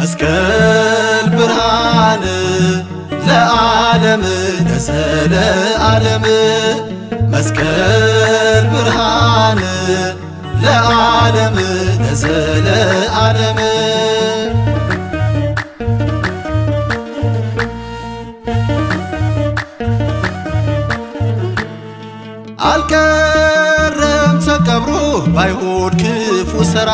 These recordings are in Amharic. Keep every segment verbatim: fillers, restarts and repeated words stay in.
መስቀል ብርሃን ለዓለም ለዘለዓለም መስቀል ብርሃን ለዓለም ለዘለዓለም አልቀረም ተቀብሮ ባይሁድ ክፉ ሥራ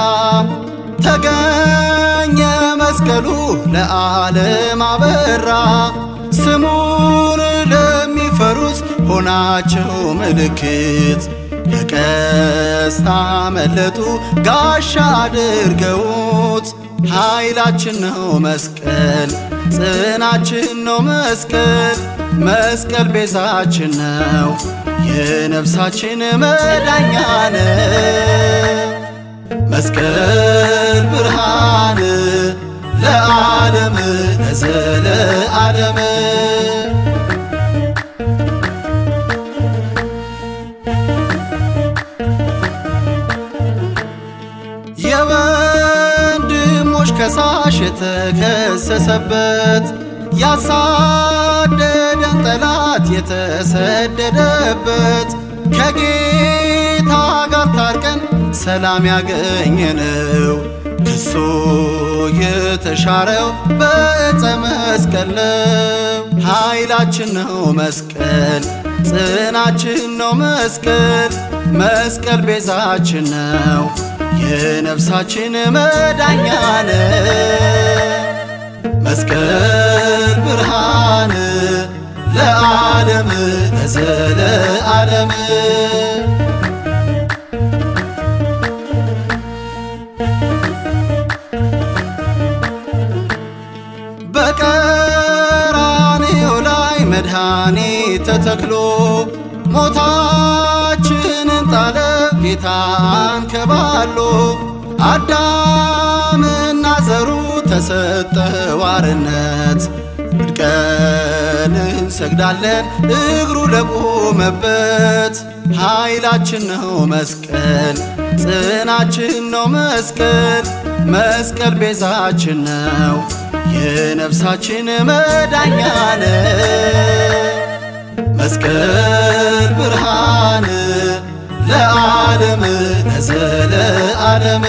ተገኘ መስቀሉ ለዓለም አበራ ስሙን ለሚፈሩት ሆናቸው ምልክት ከቀስት አመለጡ ጋሻ አድርገውት ኃይላችን ነው መስቀል ጽናችን ነው መስቀል መስቀል ቤዛችን ነው የነፍሳችን መዳኛ ነው መስቀል ብርሃን ለዓለም ለዘለዓለም የወንድሞች ከሳሽ የተከሰሰበት ያሳደደን ጠላት የተሰደደበት ከጌታ ጋር ታርቀን ሰላም ያገኘነው ክሱ የተሻረው በዕፀ መስቀል ነው ኃይላችን ነው መስቀል ጽናችን ነው መስቀል መስቀል ቤዛችን ነው የነፍሳችን መዳኛ ነው መስቀል ብርሃን ለዓለም ለዘለዓለም በቀራንዮ ላይ መድኃኒት ተተክሎ ሞታችንን ጣለ ጌታ አንከባሎ አዳምና ዘሩ ተሰጠው አርነት ወድቀን እንሰግዳለን እግሩ ለቆመበት ኃይላችን ነው መስቀል ጽናችን ነው መስቀል መስቀል ቤዛችን ነው የነፍሳችን መዳኛ ነው መስቀል ብርሃን ለዓለም ለዘለዓለም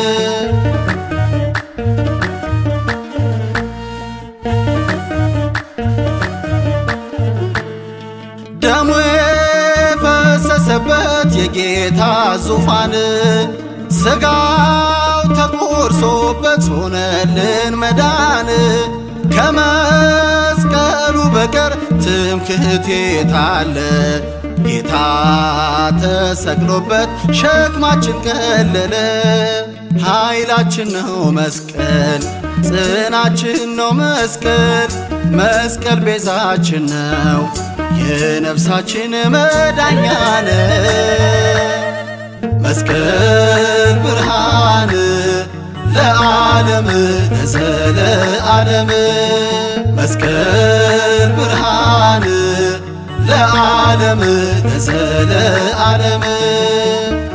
ደሙ የፈሰሰበት የጌታ ዙፋን ሥጋው ተቆርሶበት ሆነልን መዳን ከመስቀሉ በቀር ትምክህት የት አለ ጌታ ተሰቅሎበት ሸክማችን ቀለለ ኃይላችን ነው መስቀል ጽናችን ነው መስቀል መስቀል ቤዛችን ነው የነፍሳችን መዳኛ ነው መስቀል ብርሃን ለዓለም ለዘለዓለም መስቀል ብርሃን ለዓለም ለዘለዓለም